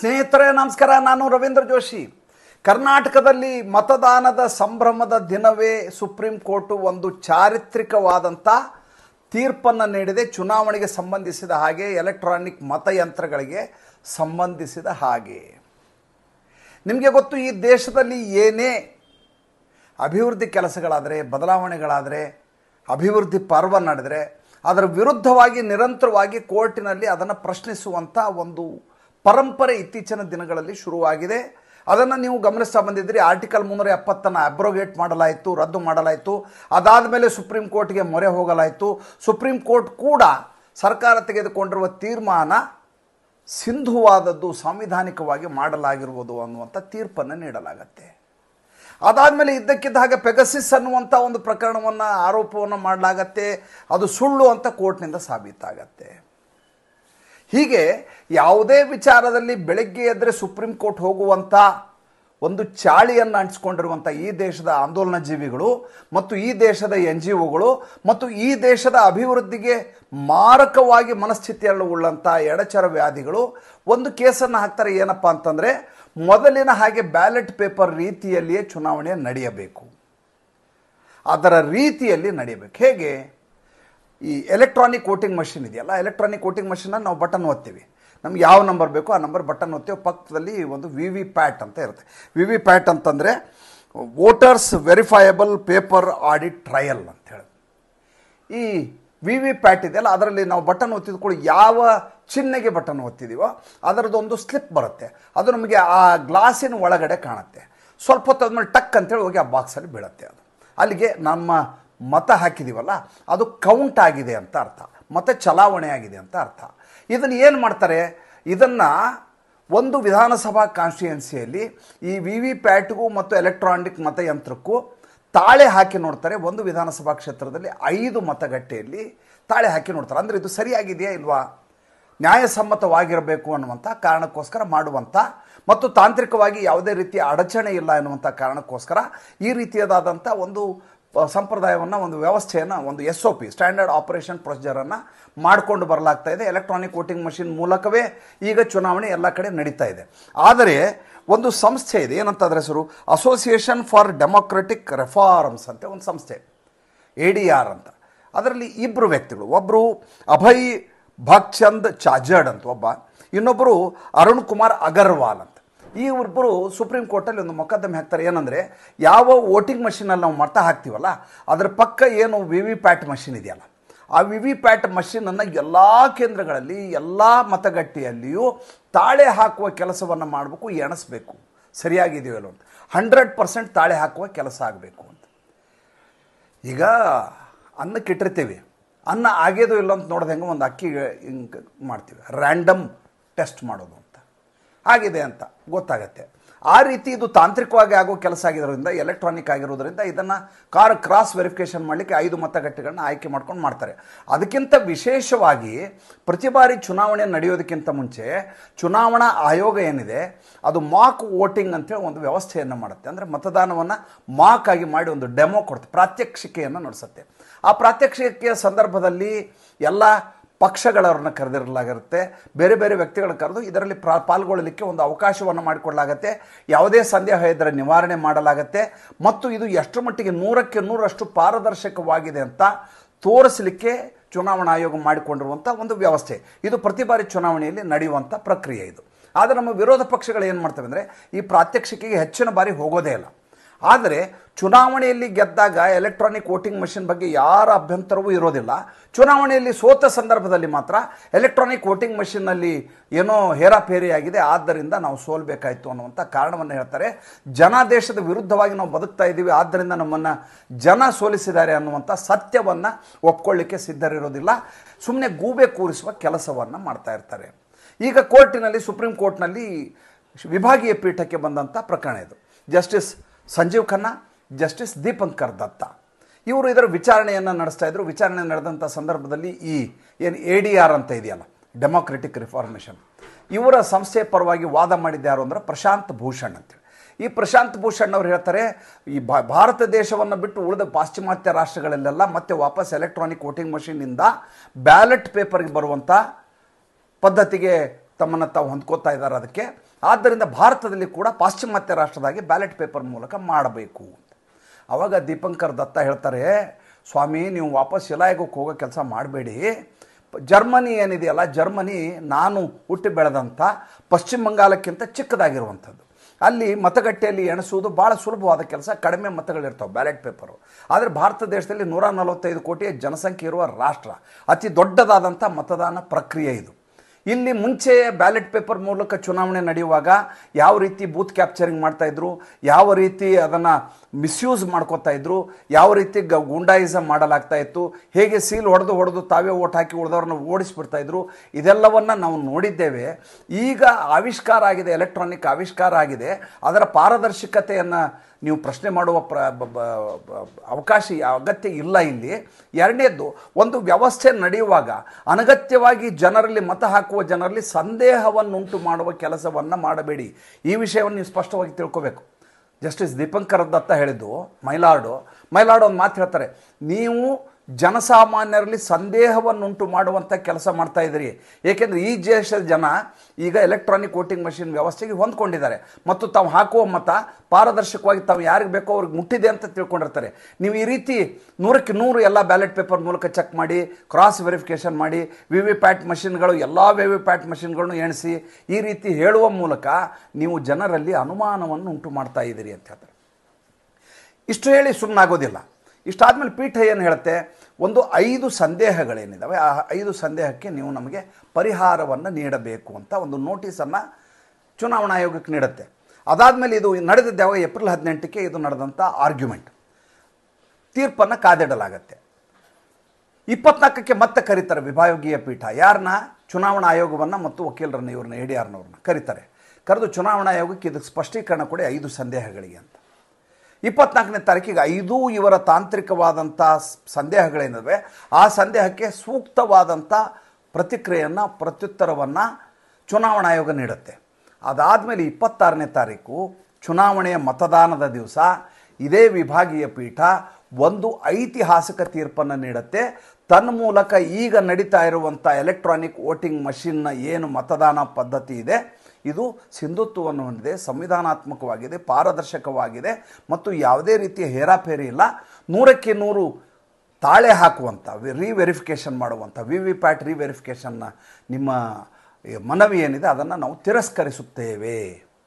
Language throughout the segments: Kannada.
ಸ್ನೇಹಿತರೆ ನಮಸ್ಕಾರ, ನಾನು ರವೀಂದ್ರ ಜೋಶಿ. ಕರ್ನಾಟಕದಲ್ಲಿ ಮತದಾನದ ಸಂಭ್ರಮದ ದಿನವೇ ಸುಪ್ರೀಂ ಕೋರ್ಟ್ ಒಂದು ಚಾರಿತ್ರಿಕವಾದಂಥ ತೀರ್ಪನ್ನು ನೀಡಿದೆ. ಚುನಾವಣೆಗೆ ಸಂಬಂಧಿಸಿದ ಹಾಗೆ, ಎಲೆಕ್ಟ್ರಾನಿಕ್ ಮತಯಂತ್ರಗಳಿಗೆ ಸಂಬಂಧಿಸಿದ ಹಾಗೆ. ನಿಮಗೆ ಗೊತ್ತು, ಈ ದೇಶದಲ್ಲಿ ಏನೇ ಅಭಿವೃದ್ಧಿ ಕೆಲಸಗಳಾದರೆ, ಬದಲಾವಣೆಗಳಾದರೆ, ಅಭಿವೃದ್ಧಿ ಪರ್ವ ನಡೆದರೆ ಅದರ ವಿರುದ್ಧವಾಗಿ ನಿರಂತರವಾಗಿ ಕೋರ್ಟಿನಲ್ಲಿ ಅದನ್ನು ಪ್ರಶ್ನಿಸುವಂಥ ಒಂದು ಪರಂಪರೆ ಇತ್ತೀಚಿನ ದಿನಗಳಲ್ಲಿ ಶುರುವಾಗಿದೆ. ಅದನ್ನು ನೀವು ಗಮನಿಸ್ತಾ ಬಂದಿದ್ರಿ. ಆರ್ಟಿಕಲ್ 370 ಅಬ್ರೋಗೇಟ್ ಮಾಡಲಾಯಿತು, ರದ್ದು ಮಾಡಲಾಯಿತು. ಅದಾದ ಮೇಲೆ ಸುಪ್ರೀಂ ಕೋರ್ಟ್ಗೆ ಮೊರೆ ಹೋಗಲಾಯಿತು. ಸುಪ್ರೀಂ ಕೋರ್ಟ್ ಕೂಡ ಸರ್ಕಾರ ತೆಗೆದುಕೊಂಡಿರುವ ತೀರ್ಮಾನ ಸಿಂಧುವಾದದ್ದು, ಸಾಂವಿಧಾನಿಕವಾಗಿ ಮಾಡಲಾಗಿರುವುದು ಅನ್ನುವಂಥ ತೀರ್ಪನ್ನು ನೀಡಲಾಗತ್ತೆ. ಅದಾದಮೇಲೆ ಇದ್ದಕ್ಕಿದ್ದ ಹಾಗೆ ಪೆಗಸಿಸ್ ಅನ್ನುವಂಥ ಒಂದು ಪ್ರಕರಣವನ್ನು, ಆರೋಪವನ್ನು ಮಾಡಲಾಗತ್ತೆ. ಅದು ಸುಳ್ಳು ಅಂತ ಕೋರ್ಟ್ನಿಂದ ಸಾಬೀತಾಗತ್ತೆ. ಹೀಗೆ ಯಾವುದೇ ವಿಚಾರದಲ್ಲಿ ಬೆಳಗ್ಗೆ ಎದ್ದರೆ ಸುಪ್ರೀಂ ಕೋರ್ಟ್ ಹೋಗುವಂಥ ಒಂದು ಚಾಳಿಯನ್ನು ಅಂಟಿಸ್ಕೊಂಡಿರುವಂಥ ಈ ದೇಶದ ಆಂದೋಲನ ಜೀವಿಗಳು ಮತ್ತು ಈ ದೇಶದ NGOಗಳು ಮತ್ತು ಈ ದೇಶದ ಅಭಿವೃದ್ಧಿಗೆ ಮಾರಕವಾಗಿ ಮನಸ್ಥಿತಿಯನ್ನು ಉಳ್ಳಂಥ ಎಡಚರ ವ್ಯಾಧಿಗಳು ಒಂದು ಕೇಸನ್ನು ಹಾಕ್ತಾರೆ. ಏನಪ್ಪ ಅಂತಂದರೆ, ಮೊದಲಿನ ಹಾಗೆ ಬ್ಯಾಲೆಟ್ ಪೇಪರ್ ರೀತಿಯಲ್ಲಿಯೇ ಚುನಾವಣೆ ನಡೆಯಬೇಕು. ಅದರ ರೀತಿಯಲ್ಲಿ ನಡೆಯಬೇಕು. ಹೇಗೆ? ಈ ಎಲೆಕ್ಟ್ರಾನಿಕ್ ವೋಟಿಂಗ್ ಮಷಿನ್ ಇದೆಯಲ್ಲ, ಎಲೆಕ್ಟ್ರಾನಿಕ್ ವೋಟಿಂಗ್ ಮಷಿನನ್ನು ನಾವು ಬಟನ್ ಒತ್ತೀವಿ. ನಮ್ಗೆ ಯಾವ ನಂಬರ್ ಬೇಕೋ ಆ ನಂಬರ್ ಬಟನ್ ಒತ್ತೀವಿ. ಪಕ್ಕದಲ್ಲಿ ಒಂದು VVPAT ಅಂತ ಇರುತ್ತೆ. VVPAT ಅಂತಂದರೆ voters verifiable paper audit trail ಅಂತ ಹೇಳಿ. ಈ VVPAT ಇದೆಯಲ್ಲ, ಅದರಲ್ಲಿ ನಾವು ಬಟನ್ ಒತ್ತಿದ ಕೂಡ ಯಾವ ಚಿಹ್ನೆಗೆ ಬಟನ್ ಒತ್ತಿದೀವೋ ಅದರದ್ದೊಂದು ಸ್ಲಿಪ್ ಬರುತ್ತೆ. ಅದು ನಮಗೆ ಆ ಗ್ಲಾಸಿನ ಒಳಗಡೆ ಕಾಣುತ್ತೆ. ಸ್ವಲ್ಪ ಹೊತ್ತಾದ್ಮೇಲೆ ಟಕ್ ಅಂತೇಳಿ ಹೋಗಿ ಆ ಬಾಕ್ಸಲ್ಲಿ ಬೀಳುತ್ತೆ. ಅದು ಅಲ್ಲಿಗೆ ನಮ್ಮ ಮತ ಹಾಕಿದ್ದೀವಲ್ಲ, ಅದು ಕೌಂಟ್ ಆಗಿದೆ ಅಂತ ಅರ್ಥ, ಮತ ಚಲಾವಣೆ ಆಗಿದೆ ಅಂತ ಅರ್ಥ. ಇದನ್ನು ಏನು ಮಾಡ್ತಾರೆ? ಇದನ್ನು ಒಂದು ವಿಧಾನಸಭಾ ಕಾನ್ಸ್ಟಿಟ್ಯೂಯೆನ್ಸಿಯಲ್ಲಿ ಈ VVPATಗೂ ಮತ್ತು ಎಲೆಕ್ಟ್ರಾನಿಕ್ ಮತಯಂತ್ರಕ್ಕೂ ತಾಳೆ ಹಾಕಿ ನೋಡ್ತಾರೆ. ಒಂದು ವಿಧಾನಸಭಾ ಕ್ಷೇತ್ರದಲ್ಲಿ 5 ಮತಗಟ್ಟೆಯಲ್ಲಿ ತಾಳೆ ಹಾಕಿ ನೋಡ್ತಾರೆ. ಅಂದರೆ ಇದು ಸರಿಯಾಗಿದೆಯಾ ಇಲ್ವಾ, ನ್ಯಾಯಸಮ್ಮತವಾಗಿರಬೇಕು ಅನ್ನುವಂಥ ಕಾರಣಕ್ಕೋಸ್ಕರ ಮಾಡುವಂಥ ಮತ್ತು ತಾಂತ್ರಿಕವಾಗಿ ಯಾವುದೇ ರೀತಿಯ ಅಡಚಣೆ ಇಲ್ಲ ಎನ್ನುವಂಥ ಕಾರಣಕ್ಕೋಸ್ಕರ ಈ ರೀತಿಯಾದಂಥ ಒಂದು ಸಂಪ್ರದಾಯವನ್ನು, ಒಂದು ವ್ಯವಸ್ಥೆಯನ್ನು, ಒಂದು SOP ಸ್ಟ್ಯಾಂಡರ್ಡ್ ಆಪರೇಷನ್ ಪ್ರೊಸೀಜರನ್ನು ಮಾಡಿಕೊಂಡು ಬರಲಾಗ್ತಾ ಇದೆ. ಎಲೆಕ್ಟ್ರಾನಿಕ್ ವೋಟಿಂಗ್ ಮಷಿನ್ ಮೂಲಕವೇ ಈಗ ಚುನಾವಣೆ ಎಲ್ಲ ಕಡೆ ನಡೀತಾ ಇದೆ. ಆದರೆ ಒಂದು ಸಂಸ್ಥೆ ಇದೆ, ಏನಂತಂದರೆ ಹೆಸರು ಅಸೋಸಿಯೇಷನ್ ಫಾರ್ ಡೆಮೊಕ್ರೆಟಿಕ್ ರೆಫಾರ್ಮ್ಸ್ ಅಂತ ಒಂದು ಸಂಸ್ಥೆ, ADR ಅಂತ. ಅದರಲ್ಲಿ 2 ವ್ಯಕ್ತಿಗಳು, ಒಬ್ಬರು ಅಭಯ್ ಭಕ್ಚಂದ್ ಚಾಜಡ್ ಅಂತ ಒಬ್ಬ, ಇನ್ನೊಬ್ಬರು ಅರುಣ್ ಕುಮಾರ್ ಅಗರ್ವಾಲ್ ಅಂತ. ಈ ಇಬ್ಬರು ಸುಪ್ರೀಂ ಕೋರ್ಟಲ್ಲಿ ಒಂದು ಮೊಕದ್ದಮೆ ಹಾಕ್ತಾರೆ. ಏನಂದರೆ, ಯಾವ ವೋಟಿಂಗ್ ಮಷಿನಲ್ಲಿ ನಾವು ಮತ ಹಾಕ್ತೀವಲ್ಲ ಅದರ ಪಕ್ಕ ಏನು VVPAT ಮಷಿನ್ ಇದೆಯಲ್ಲ, ಆ VVPAT ಮಷಿನನ್ನು ಎಲ್ಲ ಕೇಂದ್ರಗಳಲ್ಲಿ, ಎಲ್ಲ ಮತಗಟ್ಟೆಯಲ್ಲಿಯೂ ತಾಳೆ ಹಾಕುವ ಕೆಲಸವನ್ನು ಮಾಡಬೇಕು, ಎಣಿಸ್ಬೇಕು ಸರಿಯಾಗಿದೆಯೋ ಅಂತ. 100% ತಾಳೆ ಹಾಕುವ ಕೆಲಸ ಆಗಬೇಕು ಅಂತ. ಈಗ ಅನ್ನಕ್ಕೆ ಇಟ್ಟಿರ್ತೀವಿ, ಅನ್ನ ಆಗ್ಯದೋ ಇಲ್ಲ ಅಂತ ನೋಡ್ದೆ ಹೆಂಗೆ ಒಂದು ಅಕ್ಕಿ ಹಿಂಗೆ ಮಾಡ್ತೀವಿ, ರ್ಯಾಂಡಮ್ ಟೆಸ್ಟ್ ಮಾಡೋದು ಅಂತ, ಆಗಿದೆ ಅಂತ ಗೊತ್ತಾಗತ್ತೆ. ಆ ರೀತಿ ಇದು ತಾಂತ್ರಿಕವಾಗಿ ಆಗೋ ಕೆಲಸ ಆಗಿರೋದ್ರಿಂದ, ಎಲೆಕ್ಟ್ರಾನಿಕ್ ಆಗಿರೋದ್ರಿಂದ ಇದನ್ನು ಕ್ರಾಸ್ ವೆರಿಫಿಕೇಷನ್ ಮಾಡಲಿಕ್ಕೆ 5 ಮತಗಟ್ಟೆಗಳನ್ನ ಆಯ್ಕೆ ಮಾಡ್ಕೊಂಡು ಮಾಡ್ತಾರೆ. ಅದಕ್ಕಿಂತ ವಿಶೇಷವಾಗಿ ಪ್ರತಿ ಬಾರಿ ಚುನಾವಣೆ ನಡೆಯೋದಕ್ಕಿಂತ ಮುಂಚೆ ಚುನಾವಣಾ ಆಯೋಗ ಏನಿದೆ ಅದು ಮಾಕ್ ವೋಟಿಂಗ್ ಅಂತೇಳಿ ಒಂದು ವ್ಯವಸ್ಥೆಯನ್ನು ಮಾಡುತ್ತೆ. ಅಂದರೆ ಮತದಾನವನ್ನು ಮಾಕ್ ಆಗಿ ಮಾಡಿ ಒಂದು ಡೆಮೋ ಕೊಡುತ್ತೆ, ಪ್ರಾತ್ಯಕ್ಷಿಕೆಯನ್ನು ನಡೆಸುತ್ತೆ. ಆ ಪ್ರಾತ್ಯಕ್ಷಿಕೆಯ ಸಂದರ್ಭದಲ್ಲಿ ಎಲ್ಲ ಪಕ್ಷಗಳವ್ರನ್ನ ಕರೆದಿರಲಾಗಿರುತ್ತೆ, ಬೇರೆ ಬೇರೆ ವ್ಯಕ್ತಿಗಳನ್ನ ಕರೆದು ಇದರಲ್ಲಿ ಪಾಲ್ಗೊಳ್ಳಲಿಕ್ಕೆ ಒಂದು ಅವಕಾಶವನ್ನು ಮಾಡಿಕೊಡಲಾಗತ್ತೆ. ಯಾವುದೇ ಸಂದೇಹ ಇದ್ದರೆ ನಿವಾರಣೆ ಮಾಡಲಾಗತ್ತೆ. ಮತ್ತು ಇದು ಎಷ್ಟು ಮಟ್ಟಿಗೆ 100ಕ್ಕೆ 100ರಷ್ಟು ಪಾರದರ್ಶಕವಾಗಿದೆ ಅಂತ ತೋರಿಸಲಿಕ್ಕೆ ಚುನಾವಣಾ ಆಯೋಗ ಮಾಡಿಕೊಂಡಿರುವಂಥ ಒಂದು ವ್ಯವಸ್ಥೆ. ಇದು ಪ್ರತಿ ಬಾರಿ ಚುನಾವಣೆಯಲ್ಲಿ ನಡೆಯುವಂಥ ಪ್ರಕ್ರಿಯೆ ಇದು. ಆದರೆ ನಮ್ಮ ವಿರೋಧ ಪಕ್ಷಗಳು ಏನು ಮಾಡ್ತವೆ ಅಂದರೆ, ಈ ಪ್ರಾತ್ಯಕ್ಷಿಕೆಗೆ ಹೆಚ್ಚಿನ ಬಾರಿ ಹೋಗೋದೇ ಇಲ್ಲ. ಆದರೆ ಚುನಾವಣೆಯಲ್ಲಿ ಗೆದ್ದಾಗ ಎಲೆಕ್ಟ್ರಾನಿಕ್ ವೋಟಿಂಗ್ ಮಷಿನ್ ಬಗ್ಗೆ ಯಾರ ಅಭ್ಯಂತರವೂ ಇರೋದಿಲ್ಲ. ಚುನಾವಣೆಯಲ್ಲಿ ಸೋತ ಸಂದರ್ಭದಲ್ಲಿ ಮಾತ್ರ ಎಲೆಕ್ಟ್ರಾನಿಕ್ ವೋಟಿಂಗ್ ಮಷಿನ್ನಲ್ಲಿ ಏನೋ ಹೇರಾಫೇರಿಯಾಗಿದೆ, ಆದ್ದರಿಂದ ನಾವು ಸೋಲ್ಬೇಕಾಯಿತು ಅನ್ನುವಂಥ ಕಾರಣವನ್ನು ಹೇಳ್ತಾರೆ. ಜನಾದೇಶದ ವಿರುದ್ಧವಾಗಿ ನಾವು ಬದುಕ್ತಾ ಇದ್ದೀವಿ, ಆದ್ದರಿಂದ ನಮ್ಮನ್ನು ಜನ ಸೋಲಿಸಿದ್ದಾರೆ ಅನ್ನುವಂಥ ಸತ್ಯವನ್ನು ಒಪ್ಕೊಳ್ಳಿಕ್ಕೆ ಸಿದ್ಧರಿರೋದಿಲ್ಲ. ಸುಮ್ಮನೆ ಗೂಬೆ ಕೂರಿಸುವ ಕೆಲಸವನ್ನು ಮಾಡ್ತಾ ಇರ್ತಾರೆ. ಈಗ ಕೋರ್ಟಿನಲ್ಲಿ, ಸುಪ್ರೀಂ ಕೋರ್ಟ್ನಲ್ಲಿ ವಿಭಾಗೀಯ ಪೀಠಕ್ಕೆ ಬಂದಂಥ ಪ್ರಕರಣ ಇದು. ಜಸ್ಟಿಸ್ ಸಂಜೀವ್ ಖನ್ನಾ, ಜಸ್ಟಿಸ್ ದೀಪಂಕರ್ ದತ್ತಾ ಇವರು ಇದರ ವಿಚಾರಣೆಯನ್ನು ನಡೆಸ್ತಾ ಇದ್ದರು. ವಿಚಾರಣೆ ನಡೆದಂಥ ಸಂದರ್ಭದಲ್ಲಿ ಈ ಏನು ADR ಅಂತ ಇದೆಯಲ್ಲ, ಡೆಮೊಕ್ರೆಟಿಕ್ ರಿಫಾರ್ಮೇಷನ್, ಇವರ ಸಂಸ್ಥೆ ಪರವಾಗಿ ವಾದ ಮಾಡಿದ್ದು ಯಾರು ಅಂದರೆ ಪ್ರಶಾಂತ್ ಭೂಷಣ್ ಅಂತೇಳಿ. ಈ ಪ್ರಶಾಂತ್ ಭೂಷಣ್ ಅವರು ಹೇಳ್ತಾರೆ, ಈ ಭಾರತ ದೇಶವನ್ನು ಬಿಟ್ಟು ಉಳಿದ ಪಾಶ್ಚಿಮಾತ್ಯ ರಾಷ್ಟ್ರಗಳಲ್ಲೆಲ್ಲ ಮತ್ತೆ ವಾಪಸ್ ಎಲೆಕ್ಟ್ರಾನಿಕ್ ವೋಟಿಂಗ್ ಮಷಿನ್ನಿಂದ ಬ್ಯಾಲೆಟ್ ಪೇಪರ್ಗೆ ಬರುವಂಥ ಪದ್ಧತಿಗೆ ತಮ್ಮನ್ನು ತಾವು ಹೊಂದ್ಕೋತಾ ಇದ್ದಾರೆ. ಅದಕ್ಕೆ ಆದ್ದರಿಂದ ಭಾರತದಲ್ಲಿ ಕೂಡ ಪಾಶ್ಚಿಮಾತ್ಯ ರಾಷ್ಟ್ರದಾಗಿ ಬ್ಯಾಲೆಟ್ ಪೇಪರ್ ಮೂಲಕ ಮಾಡಬೇಕು. ಆವಾಗ ದೀಪಂಕರ್ ದತ್ತ ಹೇಳ್ತಾರೆ, ಸ್ವಾಮಿ ನೀವು ವಾಪಸ್ ಶಿಲಾಯುಗಕ್ಕೆ ಹೋಗೋ ಕೆಲಸ ಮಾಡಬೇಡಿ. ಜರ್ಮನಿ ಏನಿದೆಯಲ್ಲ, ಜರ್ಮನಿ ನಾನು ಹುಟ್ಟಿ ಬೆಳೆದಂಥ ಪಶ್ಚಿಮ ಬಂಗಾಳಕ್ಕಿಂತ ಚಿಕ್ಕದಾಗಿರುವಂಥದ್ದು. ಅಲ್ಲಿ ಮತಗಟ್ಟೆಯಲ್ಲಿ ಎಣಿಸುವುದು ಭಾಳ ಸುಲಭವಾದ ಕೆಲಸ, ಕಡಿಮೆ ಮತಗಳಿರ್ತಾವೆ ಬ್ಯಾಲೆಟ್ ಪೇಪರು. ಆದರೆ ಭಾರತ ದೇಶದಲ್ಲಿ 145 ಕೋಟಿ ಜನಸಂಖ್ಯೆ ಇರುವ ರಾಷ್ಟ್ರ, ಅತಿ ದೊಡ್ಡದಾದಂಥ ಮತದಾನ ಪ್ರಕ್ರಿಯೆ ಇದು. ಇಲ್ಲಿ ಮುಂಚೆ ಬ್ಯಾಲೆಟ್ ಪೇಪರ್ ಮೂಲಕ ಚುನಾವಣೆ ನಡೆಯುವಾಗ ಯಾವ ರೀತಿ ಬೂತ್ ಕ್ಯಾಪ್ಚರಿಂಗ್ ಮಾಡ್ತಾಯಿದ್ರು, ಯಾವ ರೀತಿ ಅದನ್ನು ಮಿಸ್ಯೂಸ್ ಮಾಡ್ಕೋತಾ ಇದ್ರು, ಯಾವ ರೀತಿ ಗೂಂಡಾಯಿಸಮ್ ಮಾಡಲಾಗ್ತಾ ಇತ್ತು, ಹೇಗೆ ಸೀಲ್ ಹೊಡೆದು ತಾವೇ ಓಟ್ ಹಾಕಿ ಉಳಿದವ್ರನ್ನ ಓಡಿಸ್ಬಿಡ್ತಾಯಿದ್ರು, ಇದೆಲ್ಲವನ್ನು ನಾವು ನೋಡಿದ್ದೇವೆ. ಈಗ ಆವಿಷ್ಕಾರ ಆಗಿದೆ, ಎಲೆಕ್ಟ್ರಾನಿಕ್ ಆವಿಷ್ಕಾರ ಆಗಿದೆ. ಅದರ ಪಾರದರ್ಶಕತೆಯನ್ನು ನೀವು ಪ್ರಶ್ನೆ ಮಾಡುವ ಅವಕಾಶ ಅಗತ್ಯ ಇಲ್ಲ ಇಲ್ಲಿ. ಎರಡನೇದ್ದು, ಒಂದು ವ್ಯವಸ್ಥೆ ನಡೆಯುವಾಗ ಅನಗತ್ಯವಾಗಿ ಜನರಲ್ಲಿ ಮತ ಹಾಕುವ ಜನರಲ್ಲಿ ಸಂದೇಹವನ್ನುಂಟು ಮಾಡುವ ಕೆಲಸವನ್ನು ಮಾಡಬೇಡಿ. ಈ ವಿಷಯವನ್ನು ನೀವು ಸ್ಪಷ್ಟವಾಗಿ ತಿಳ್ಕೋಬೇಕು. ಜಸ್ಟಿಸ್ ದೀಪಂಕರ್ ದತ್ತ ಹೇಳಿದ್ದು, ಮೈಲಾರ್ಡು ಒಂದು ಮಾತು ಹೇಳ್ತಾರೆ, ನೀವು ಜನಸಾಮಾನ್ಯರಲ್ಲಿ ಸಂದೇಹವನ್ನುಂಟು ಮಾಡುವಂಥ ಕೆಲಸ ಮಾಡ್ತಾ ಇದ್ದೀರಿ. ಏಕೆಂದರೆ ಈ ದೇಶದ ಜನ ಈಗ ಎಲೆಕ್ಟ್ರಾನಿಕ್ ವೋಟಿಂಗ್ ಮಷಿನ್ ವ್ಯವಸ್ಥೆಗೆ ಹೊಂದ್ಕೊಂಡಿದ್ದಾರೆ ಮತ್ತು ತಾವು ಹಾಕುವ ಮತ ಪಾರದರ್ಶಕವಾಗಿ ತಾವು ಯಾರಿಗೆ ಬೇಕೋ ಅವ್ರಿಗೆ ಮುಟ್ಟಿದೆ ಅಂತ ತಿಳ್ಕೊಂಡಿರ್ತಾರೆ. ನೀವು ಈ ರೀತಿ 100ಕ್ಕೆ 100 ಎಲ್ಲ ಬ್ಯಾಲೆಟ್ ಪೇಪರ್ ಮೂಲಕ ಚೆಕ್ ಮಾಡಿ, ಕ್ರಾಸ್ ವೆರಿಫಿಕೇಷನ್ ಮಾಡಿ, VVPAT ಮಷಿನ್ಗಳು ಎಲ್ಲ VVPAT ಮಷಿನ್ಗಳನ್ನು ಎಣಿಸಿ ಈ ರೀತಿ ಹೇಳುವ ಮೂಲಕ ನೀವು ಜನರಲ್ಲಿ ಅನುಮಾನವನ್ನು ಉಂಟು ಮಾಡ್ತಾ ಇದ್ದೀರಿ ಅಂತ ಹೇಳ್ತಾರೆ. ಇಷ್ಟು ಹೇಳಿ ಸುಮ್ಮನಾಗೋದಿಲ್ಲ. ಇಷ್ಟಾದಮೇಲೆ ಪೀಠ ಏನು ಹೇಳುತ್ತೆ, ಒಂದು 5 ಸಂದೇಹಗಳೇನಿದ್ದಾವೆ, ಆ 5 ಸಂದೇಹಕ್ಕೆ ನೀವು ನಮಗೆ ಪರಿಹಾರವನ್ನು ನೀಡಬೇಕು ಅಂತ ಒಂದು ನೋಟಿಸನ್ನು ಚುನಾವಣಾ ಆಯೋಗಕ್ಕೆ ನೀಡುತ್ತೆ. ಅದಾದಮೇಲೆ ಇದು ನಡೆದಿದ್ದು ಯಾವಾಗ, ಏಪ್ರಿಲ್ 18ಕ್ಕೆ ಇದು ನಡೆದಂಥ ಆರ್ಗ್ಯುಮೆಂಟ್, ತೀರ್ಪನ್ನು ಕಾದಿಡಲಾಗತ್ತೆ. 24ಕ್ಕೆ ಮತ್ತೆ ಕರೀತಾರೆ ವಿಭಾಗೀಯ ಪೀಠ, ಯಾರನ್ನ, ಚುನಾವಣಾ ಆಯೋಗವನ್ನು ಮತ್ತು ವಕೀಲರನ್ನು, ಇವ್ರನ್ನ ADRನವ್ರನ್ನ ಕರೀತಾರೆ. ಕರೆದು ಚುನಾವಣಾ ಆಯೋಗಕ್ಕೆ ಇದಕ್ಕೆ ಸ್ಪಷ್ಟೀಕರಣ ಕೊಡಿ 5 ಸಂದೇಹಗಳಿಗೆ ಅಂತ. 24ನೇ ತಾರೀಕಿಗೆ 5 ಇವರ ತಾಂತ್ರಿಕವಾದಂಥ ಸಂದೇಹಗಳೇನಿವೆ ಆ ಸಂದೇಹಕ್ಕೆ ಸೂಕ್ತವಾದಂಥ ಪ್ರತಿಕ್ರಿಯೆಯನ್ನು, ಪ್ರತ್ಯುತ್ತರವನ್ನು ಚುನಾವಣಾ ಆಯೋಗ ನೀಡುತ್ತೆ. ಅದಾದಮೇಲೆ 26ನೇ ತಾರೀಕು ಚುನಾವಣೆಯ ಮತದಾನದ ದಿವಸ ಇದೇ ವಿಭಾಗೀಯ ಪೀಠ ಒಂದು ಐತಿಹಾಸಿಕ ತೀರ್ಪನ್ನು ನೀಡುತ್ತೆ. ತನ್ಮೂಲಕ ಈಗ ನಡೀತಾ ಇರುವಂಥ ಎಲೆಕ್ಟ್ರಾನಿಕ್ ವೋಟಿಂಗ್ ಮಷಿನ್ನ ಏನು ಮತದಾನ ಪದ್ಧತಿ ಇದೆ, ಇದು ಸಿಂಧುತ್ವವನ್ನು ಹೊಂದಿದೆ, ಸಂವಿಧಾನಾತ್ಮಕವಾಗಿದೆ, ಪಾರದರ್ಶಕವಾಗಿದೆ ಮತ್ತು ಯಾವುದೇ ರೀತಿಯ ಹೇರಾಫೇರಿ ಇಲ್ಲ. 100ಕ್ಕೆ 100 ತಾಳೆ ಹಾಕುವಂಥ, ರೀವೆರಿಫಿಕೇಷನ್ ಮಾಡುವಂಥ VVPAT ರೀವೆರಿಫಿಕೇಷನ್ನ ನಿಮ್ಮ ಮನವಿ ಏನಿದೆ ಅದನ್ನು ನಾವು ತಿರಸ್ಕರಿಸುತ್ತೇವೆ.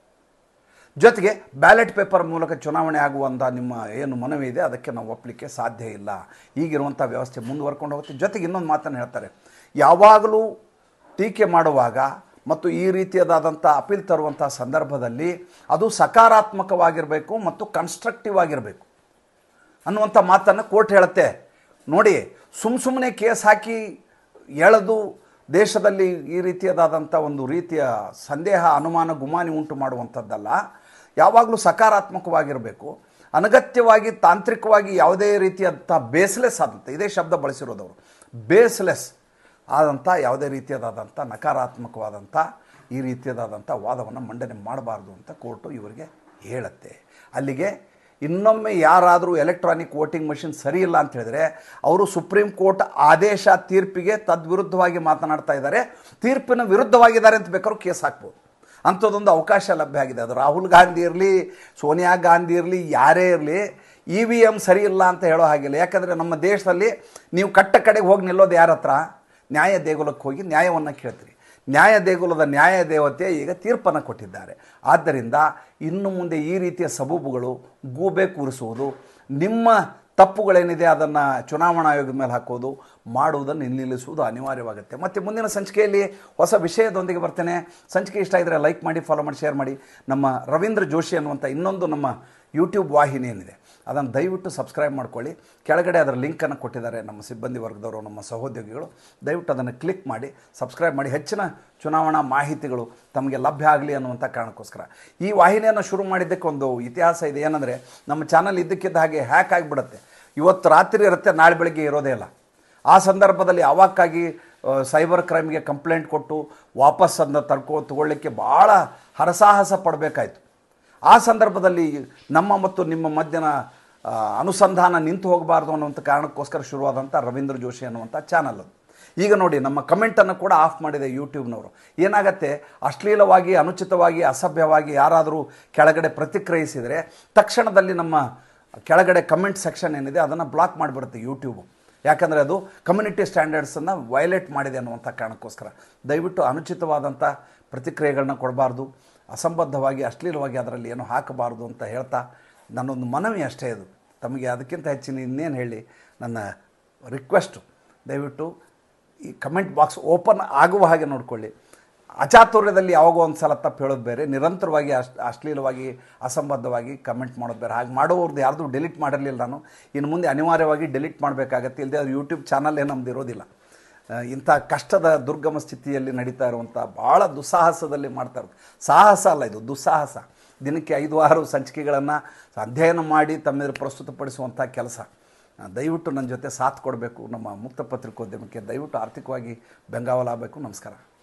ಜೊತೆಗೆ ಬ್ಯಾಲೆಟ್ ಪೇಪರ್ ಮೂಲಕ ಚುನಾವಣೆ ಆಗುವಂಥ ನಿಮ್ಮ ಏನು ಮನವಿ ಇದೆ ಅದಕ್ಕೆ ನಾವು ಒಪ್ಪಲಿಕ್ಕೆ ಸಾಧ್ಯ ಇಲ್ಲ. ಈಗಿರುವಂಥ ವ್ಯವಸ್ಥೆ ಮುಂದುವರ್ಕೊಂಡು ಹೋಗುತ್ತೆ. ಜೊತೆಗೆ ಇನ್ನೊಂದು ಮಾತನ್ನು ಹೇಳ್ತಾರೆ, ಯಾವಾಗಲೂ ಟೀಕೆ ಮಾಡುವಾಗ ಮತ್ತು ಈ ರೀತಿಯಾದಂಥ ಅಪೀಲ್ ತರುವಂಥ ಸಂದರ್ಭದಲ್ಲಿ ಅದು ಸಕಾರಾತ್ಮಕವಾಗಿರಬೇಕು ಮತ್ತು ಕನ್ಸ್ಟ್ರಕ್ಟಿವ್ ಆಗಿರಬೇಕು ಅನ್ನುವಂಥ ಮಾತನ್ನು ಕೋರ್ಟ್ ಹೇಳುತ್ತೆ. ನೋಡಿ, ಸುಮ್ಮನೆ ಕೇಸ್ ಹಾಕಿ ಎಳೆದು ದೇಶದಲ್ಲಿ ಈ ರೀತಿಯಾದಂಥ ಒಂದು ರೀತಿಯ ಸಂದೇಹ, ಅನುಮಾನ, ಗುಮಾನಿ ಉಂಟು ಮಾಡುವಂಥದ್ದಲ್ಲ. ಯಾವಾಗಲೂ ಸಕಾರಾತ್ಮಕವಾಗಿರಬೇಕು. ಅನಗತ್ಯವಾಗಿ ತಾಂತ್ರಿಕವಾಗಿ ಯಾವುದೇ ರೀತಿಯಾದಂಥ ಬೇಸ್ಲೆಸ್ ಆದಂಥ, ಇದೇ ಶಬ್ದ ಬಳಸಿರೋದವರು, ಬೇಸ್ಲೆಸ್ ಆದಂಥ ಯಾವುದೇ ರೀತಿಯಾದಂಥ ನಕಾರಾತ್ಮಕವಾದಂಥ ಈ ರೀತಿಯಾದಂಥ ವಾದವನ್ನು ಮಂಡನೆ ಮಾಡಬಾರ್ದು ಅಂತ ಕೋರ್ಟು ಇವರಿಗೆ ಹೇಳುತ್ತೆ. ಅಲ್ಲಿಗೆ ಇನ್ನೊಮ್ಮೆ ಯಾರಾದರೂ ಎಲೆಕ್ಟ್ರಾನಿಕ್ ವೋಟಿಂಗ್ ಮಷಿನ್ ಸರಿ ಇಲ್ಲ ಅಂತ ಹೇಳಿದ್ರೆ ಅವರು ಸುಪ್ರೀಂ ಕೋರ್ಟ್ ಆದೇಶ, ತೀರ್ಪಿಗೆ ತದ್ವಿರುದ್ಧವಾಗಿ ಮಾತನಾಡ್ತಾ ಇದ್ದಾರೆ, ತೀರ್ಪಿನ ವಿರುದ್ಧವಾಗಿದ್ದಾರೆ ಅಂತ ಬೇಕಾದ್ರೂ ಕೇಸ್ ಹಾಕ್ಬೋದು. ಅಂಥದ್ದೊಂದು ಅವಕಾಶ ಲಭ್ಯ ಆಗಿದೆ. ಅದು ರಾಹುಲ್ ಗಾಂಧಿ ಇರಲಿ, ಸೋನಿಯಾ ಗಾಂಧಿ ಇರಲಿ, ಯಾರೇ ಇರಲಿ, EVM ಸರಿ ಇಲ್ಲ ಅಂತ ಹೇಳೋ ಹಾಗಿಲ್ಲ. ಯಾಕಂದರೆ ನಮ್ಮ ದೇಶದಲ್ಲಿ ನೀವು ಕಡೆಗೆ ಹೋಗಿ ನಿಲ್ಲೋದು ಯಾರ ಹತ್ರ? ನ್ಯಾಯ ದೇಗುಲಕ್ಕೆ ಹೋಗಿ ನ್ಯಾಯವನ್ನು ಕೇಳ್ತೀರಿ. ನ್ಯಾಯ ದೇಗುಲದ ನ್ಯಾಯ ದೇವತೆ ಈಗ ತೀರ್ಪನ್ನು ಕೊಟ್ಟಿದ್ದಾರೆ. ಆದ್ದರಿಂದ ಇನ್ನು ಮುಂದೆ ಈ ರೀತಿಯ ಸಬೂಬುಗಳು, ಗೂಬೆ ಕೂರಿಸುವುದು, ನಿಮ್ಮ ತಪ್ಪುಗಳೇನಿದೆ ಅದನ್ನು ಚುನಾವಣಾ ಆಯೋಗದ ಮೇಲೆ ಹಾಕೋದು, ಮಾಡುವುದನ್ನು ನಿಲ್ಲಿಸುವುದು ಅನಿವಾರ್ಯವಾಗುತ್ತೆ. ಮತ್ತು ಮುಂದಿನ ಸಂಚಿಕೆಯಲ್ಲಿ ಹೊಸ ವಿಷಯದೊಂದಿಗೆ ಬರ್ತೇನೆ. ಸಂಚಿಕೆ ಇಷ್ಟ ಆಗಿದ್ರೆ ಲೈಕ್ ಮಾಡಿ, ಫಾಲೋ ಮಾಡಿ, ಶೇರ್ ಮಾಡಿ. ನಮ್ಮ ರವೀಂದ್ರ ಜೋಶಿ ಅನ್ನುವಂಥ ಇನ್ನೊಂದು ನಮ್ಮ ಯೂಟ್ಯೂಬ್ ವಾಹಿನಿ ಏನಿದೆ ಅದನ್ನು ದಯವಿಟ್ಟು ಸಬ್ಸ್ಕ್ರೈಬ್ ಮಾಡ್ಕೊಳ್ಳಿ. ಕೆಳಗಡೆ ಅದರ ಲಿಂಕನ್ನು ಕೊಟ್ಟಿದ್ದಾರೆ ನಮ್ಮ ಸಿಬ್ಬಂದಿ ವರ್ಗದವರು, ನಮ್ಮ ಸಹೋದ್ಯೋಗಿಗಳು. ದಯವಿಟ್ಟು ಅದನ್ನು ಕ್ಲಿಕ್ ಮಾಡಿ ಸಬ್ಸ್ಕ್ರೈಬ್ ಮಾಡಿ. ಹೆಚ್ಚಿನ ಚುನಾವಣಾ ಮಾಹಿತಿಗಳು ತಮಗೆ ಲಭ್ಯ ಆಗಲಿ ಅನ್ನುವಂಥ ಕಾರಣಕ್ಕೋಸ್ಕರ ಈ ವಾಹಿನಿಯನ್ನು ಶುರು ಮಾಡಿದ್ದಕ್ಕೆ ಒಂದು ಇತಿಹಾಸ ಇದೆ. ಏನಂದರೆ, ನಮ್ಮ ಚಾನಲ್ ಇದ್ದಕ್ಕಿದ್ದ ಹಾಗೆ ಹ್ಯಾಕ್ ಆಗಿಬಿಡುತ್ತೆ. ಇವತ್ತು ರಾತ್ರಿ ಇರುತ್ತೆ, ನಾಳೆ ಬೆಳಗ್ಗೆ ಇರೋದೇ ಇಲ್ಲ. ಆ ಸಂದರ್ಭದಲ್ಲಿ ಅವಾಕ್ಕಾಗಿ ಸೈಬರ್ ಕ್ರೈಮ್ಗೆ ಕಂಪ್ಲೇಂಟ್ ಕೊಟ್ಟು ವಾಪಸ್ ಅದನ್ನು ತಗೊಳ್ಳಿಕ್ಕೆ ಭಾಳ ಹರಸಾಹಸ ಪಡಬೇಕಾಯಿತು. ಆ ಸಂದರ್ಭದಲ್ಲಿ ನಮ್ಮ ಮತ್ತು ನಿಮ್ಮ ಮಧ್ಯನ ಅನುಸಂಧಾನ ನಿಂತು ಹೋಗಬಾರ್ದು ಅನ್ನುವಂಥ ಕಾರಣಕ್ಕೋಸ್ಕರ ಶುರುವಾದಂಥ ರವೀಂದ್ರ ಜೋಶಿ ಅನ್ನುವಂಥ ಚಾನಲ್ ಅದು. ಈಗ ನೋಡಿ ನಮ್ಮ ಕಮೆಂಟನ್ನು ಕೂಡ ಆಫ್ ಮಾಡಿದೆ ಯೂಟ್ಯೂಬ್ನವರು. ಏನಾಗತ್ತೆ, ಅಶ್ಲೀಲವಾಗಿ ಅನುಚಿತವಾಗಿ ಅಸಭ್ಯವಾಗಿ ಯಾರಾದರೂ ಕೆಳಗಡೆ ಪ್ರತಿಕ್ರಿಯಿಸಿದರೆ ತಕ್ಷಣದಲ್ಲಿ ನಮ್ಮ ಕೆಳಗಡೆ ಕಮೆಂಟ್ ಸೆಕ್ಷನ್ ಏನಿದೆ ಅದನ್ನು ಬ್ಲಾಕ್ ಮಾಡಿಬಿಡುತ್ತೆ ಯೂಟ್ಯೂಬು. ಯಾಕಂದರೆ ಅದು ಕಮ್ಯುನಿಟಿ ಸ್ಟ್ಯಾಂಡರ್ಡ್ಸನ್ನು ವೈಲೇಟ್ ಮಾಡಿದೆ ಅನ್ನುವಂಥ ಕಾರಣಕ್ಕೋಸ್ಕರ ದಯವಿಟ್ಟು ಅನುಚಿತವಾದಂಥ ಪ್ರತಿಕ್ರಿಯೆಗಳನ್ನ ಕೊಡಬಾರ್ದು, ಅಸಂಬದ್ಧವಾಗಿ ಅಶ್ಲೀಲವಾಗಿ ಅದರಲ್ಲಿ ಏನೂ ಹಾಕಬಾರ್ದು ಅಂತ ಹೇಳ್ತಾ ನನ್ನೊಂದು ಮನವಿ ಅಷ್ಟೇ ಇದು. ತಮಗೆ ಅದಕ್ಕಿಂತ ಹೆಚ್ಚಿನ ಇನ್ನೇನು ಹೇಳಿ, ನನ್ನ ರಿಕ್ವೆಸ್ಟು ದಯವಿಟ್ಟು ಈ ಕಮೆಂಟ್ ಬಾಕ್ಸ್ ಓಪನ್ ಆಗುವ ಹಾಗೆ ನೋಡಿಕೊಳ್ಳಿ. ಅಚಾತುರ್ಯದಲ್ಲಿ ಯಾವಾಗೋ ಒಂದು ಸಲ ತಪ್ಪು ಹೇಳೋದು ಬೇರೆ, ನಿರಂತರವಾಗಿ ಅಶ್ಲೀಲವಾಗಿ ಅಸಂಬದ್ಧವಾಗಿ ಕಮೆಂಟ್ ಮಾಡೋದು ಬೇರೆ. ಹಾಗೆ ಮಾಡೋವ್ರದ್ದು ಯಾರ್ದು ಡಿಲೀಟ್ ಮಾಡಿರಲಿಲ್ಲ ನಾನು, ಇನ್ನು ಮುಂದೆ ಅನಿವಾರ್ಯವಾಗಿ ಡಿಲೀಟ್ ಮಾಡಬೇಕಾಗತ್ತೆ, ಇಲ್ಲದೆ ಅದು ಯೂಟ್ಯೂಬ್ ಚಾನಲ್ಲೇ ನಮ್ಮದು ಇರೋದಿಲ್ಲ. ಇಂಥ ಕಷ್ಟದ ದುರ್ಗಮ ಸ್ಥಿತಿಯಲ್ಲಿ ನಡೀತಾ ಇರುವಂಥ ಭಾಳ ದುಸ್ಸಾಹಸದಲ್ಲಿ ಮಾಡ್ತಾ ಇರೋದು. ಸಾಹಸ ಅಲ್ಲ, ಇದು ದುಸ್ಸಾಹಸ. ದಿನಕ್ಕೆ 5-6 ಸಂಚಿಕೆಗಳನ್ನು ಅಧ್ಯಯನ ಮಾಡಿ ತಮ್ಮೆದುರು ಪ್ರಸ್ತುತಪಡಿಸುವಂಥ ಕೆಲಸ. ದಯವಿಟ್ಟು ನನ್ನ ಜೊತೆ ಸಾಥ್ ಕೊಡಬೇಕು. ನಮ್ಮ ಮುಕ್ತ ಪತ್ರಿಕೋದ್ಯಮಕ್ಕೆ ದಯವಿಟ್ಟು ಆರ್ಥಿಕವಾಗಿ ಬೆಂಗಾವಲಾಗಬೇಕು. ನಮಸ್ಕಾರ.